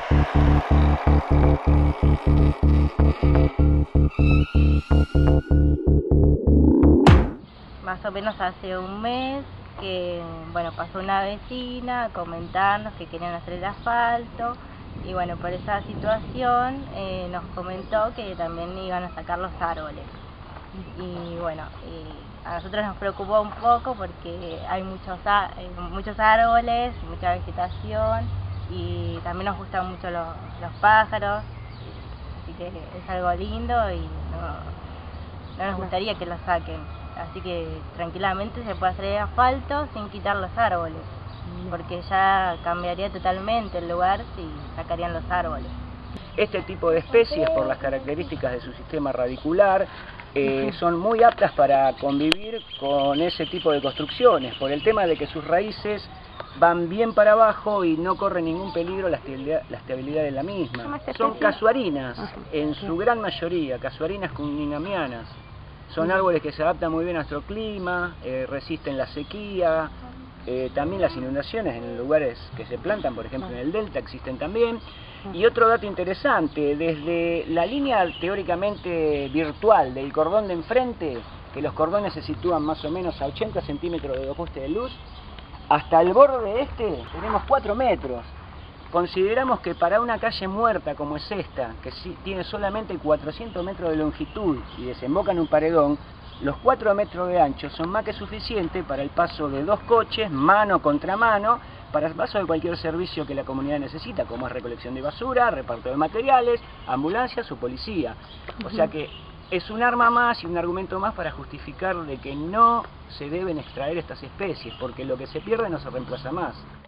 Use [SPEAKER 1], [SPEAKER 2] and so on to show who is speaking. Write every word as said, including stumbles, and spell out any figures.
[SPEAKER 1] Más o menos hace un mes que, bueno, pasó una vecina a comentarnos que querían hacer el asfalto y bueno, por esa situación eh, nos comentó que también iban a sacar los árboles. Y bueno, y a nosotros nos preocupó un poco porque hay muchos, muchos árboles, mucha vegetación y también nos gustan mucho los, los pájaros, así que es algo lindo y no, no nos gustaría que lo saquen. Así que tranquilamente se puede hacer el asfalto sin quitar los árboles, porque ya cambiaría totalmente el lugar si sacarían los árboles.
[SPEAKER 2] Este tipo de especies, por las características de su sistema radicular, eh, son muy aptas para convivir con ese tipo de construcciones, por el tema de que sus raíces van bien para abajo y no corre ningún peligro la estabilidad, la estabilidad de la misma. Son casuarinas, en su gran mayoría, casuarinas cunninghamianas. Son árboles que se adaptan muy bien a nuestro clima, eh, resisten la sequía, eh, también las inundaciones en lugares que se plantan, por ejemplo en el delta existen también. Y otro dato interesante, desde la línea teóricamente virtual del cordón de enfrente, que los cordones se sitúan más o menos a ochenta centímetros de poste de luz, hasta el borde este tenemos cuatro metros. Consideramos que para una calle muerta como es esta, que tiene solamente cuatrocientos metros de longitud y desemboca en un paredón, los cuatro metros de ancho son más que suficientes para el paso de dos coches, mano contra mano, para el paso de cualquier servicio que la comunidad necesita, como es recolección de basura, reparto de materiales, ambulancias o policía. O sea que es un arma más y un argumento más para justificar de que no se deben extraer estas especies, porque lo que se pierde no se reemplaza más.